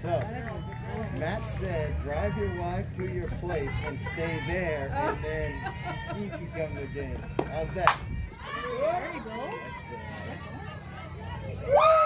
So, Matt said, drive your wife to your place and stay there, and then she can come to the game. How's that? There you go.